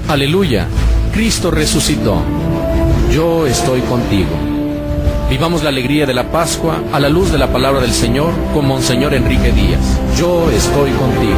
Aleluya, Cristo resucitó. Yo estoy contigo. Vivamos la alegría de la Pascua a la luz de la palabra del Señor con Monseñor Enrique Díaz. Yo estoy contigo.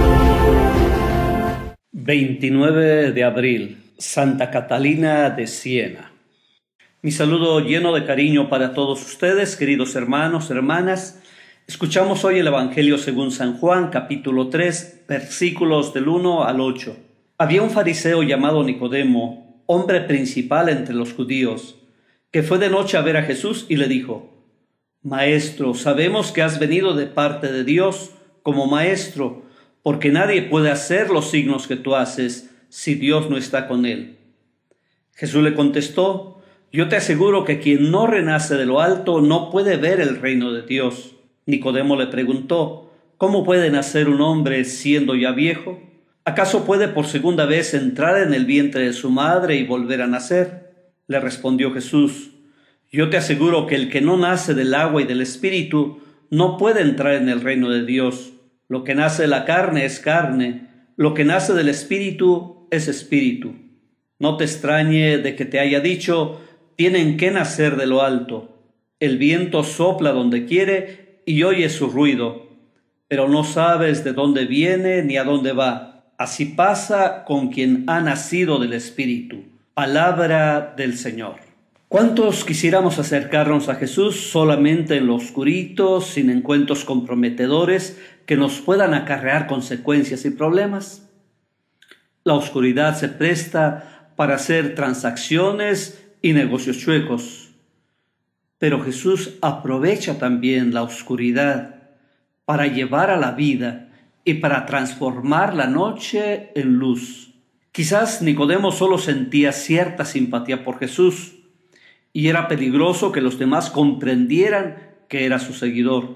29 de abril, Santa Catalina de Siena. Mi saludo lleno de cariño para todos ustedes, queridos hermanos, hermanas. Escuchamos hoy el Evangelio según San Juan, capítulo 3, versículos del 1 al 8. Había un fariseo llamado Nicodemo, hombre principal entre los judíos, que fue de noche a ver a Jesús y le dijo: Maestro, sabemos que has venido de parte de Dios como maestro, porque nadie puede hacer los signos que tú haces si Dios no está con él. Jesús le contestó: Yo te aseguro que quien no renace de lo alto no puede ver el reino de Dios. Nicodemo le preguntó: ¿Cómo puede nacer un hombre siendo ya viejo? ¿Acaso puede por segunda vez entrar en el vientre de su madre y volver a nacer? Le respondió Jesús: Yo te aseguro que el que no nace del agua y del Espíritu no puede entrar en el reino de Dios. Lo que nace de la carne es carne, lo que nace del Espíritu es espíritu. No te extrañe de que te haya dicho: tienen que nacer de lo alto. El viento sopla donde quiere y oyes su ruido, pero no sabes de dónde viene ni a dónde va. Así pasa con quien ha nacido del Espíritu. Palabra del Señor. ¿Cuántos quisiéramos acercarnos a Jesús solamente en lo oscurito, sin encuentros comprometedores que nos puedan acarrear consecuencias y problemas? La oscuridad se presta para hacer transacciones y negocios chuecos. Pero Jesús aprovecha también la oscuridad para llevar a la vida y para transformar la noche en luz. Quizás Nicodemo solo sentía cierta simpatía por Jesús y era peligroso que los demás comprendieran que era su seguidor.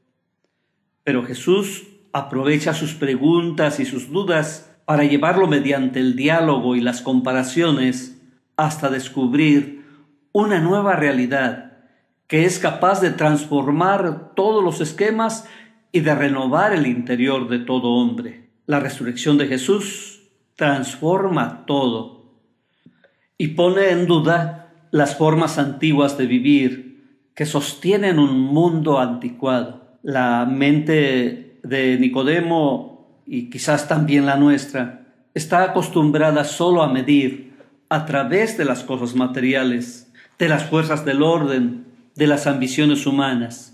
Pero Jesús aprovecha sus preguntas y sus dudas para llevarlo mediante el diálogo y las comparaciones hasta descubrir una nueva realidad que es capaz de transformar todos los esquemas y de renovar el interior de todo hombre. La resurrección de Jesús transforma todo y pone en duda las formas antiguas de vivir que sostienen un mundo anticuado. La mente de Nicodemo, y quizás también la nuestra, está acostumbrada solo a medir a través de las cosas materiales, de las fuerzas del orden, de las ambiciones humanas.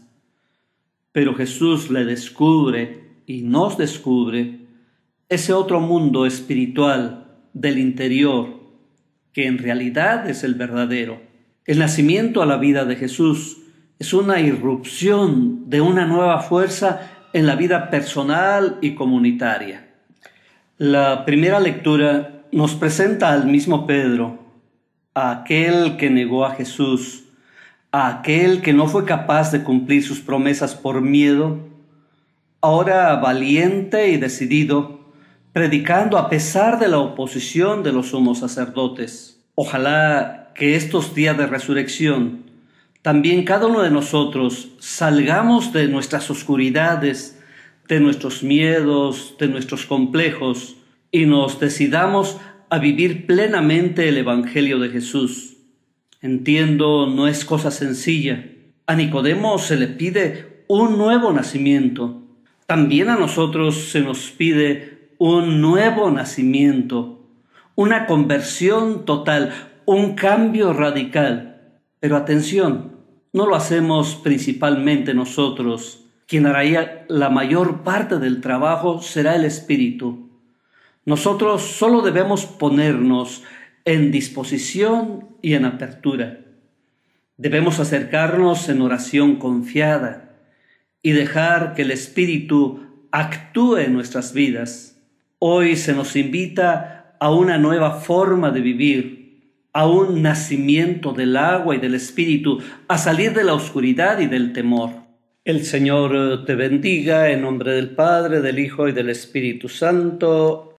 Pero Jesús le descubre y nos descubre ese otro mundo espiritual del interior que en realidad es el verdadero. El nacimiento a la vida de Jesús es una irrupción de una nueva fuerza en la vida personal y comunitaria. La primera lectura nos presenta al mismo Pedro, a aquel que negó a Jesús, a aquel que no fue capaz de cumplir sus promesas por miedo, ahora valiente y decidido, predicando a pesar de la oposición de los sumos sacerdotes. Ojalá que estos días de resurrección también cada uno de nosotros salgamos de nuestras oscuridades, de nuestros miedos, de nuestros complejos y nos decidamos a vivir plenamente el Evangelio de Jesús. Entiendo, no es cosa sencilla. A Nicodemo se le pide un nuevo nacimiento. También a nosotros se nos pide un nuevo nacimiento, una conversión total, un cambio radical. Pero atención, no lo hacemos principalmente nosotros. Quien hará la mayor parte del trabajo será el Espíritu. Nosotros solo debemos ponernos en disposición y en apertura. Debemos acercarnos en oración confiada y dejar que el Espíritu actúe en nuestras vidas. Hoy se nos invita a una nueva forma de vivir, a un nacimiento del agua y del Espíritu, a salir de la oscuridad y del temor. El Señor te bendiga en nombre del Padre, del Hijo y del Espíritu Santo.